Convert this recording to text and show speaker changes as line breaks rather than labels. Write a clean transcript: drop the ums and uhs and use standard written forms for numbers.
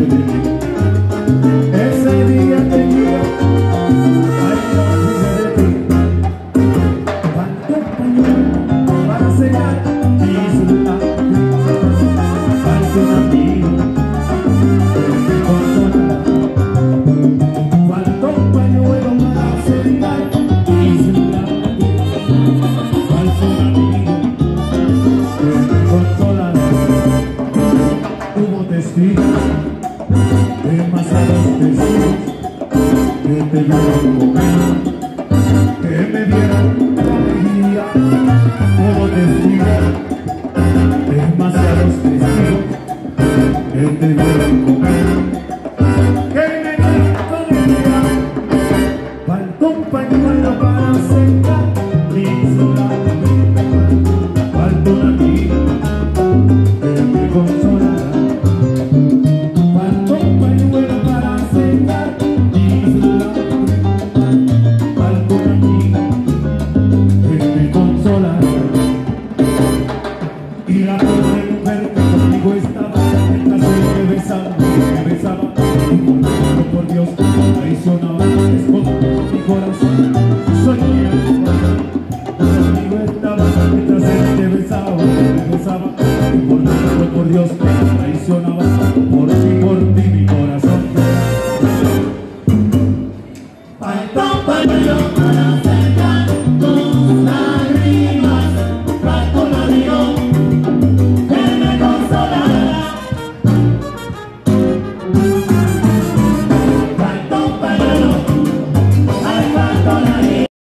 Ese día tenía, ay, no olvidé de ti. Faltó pañuelo para sellar mis lágrimas. Faltó un amigo que me consolara. Faltó un pañuelo para sellar mis lágrimas. Faltó un amigo que me consolara. Hubo testigos, demasiados testigos, que te vieron comer, que me dieron alegría. Hubo testigos, demasiados testigos, que te vieron comer,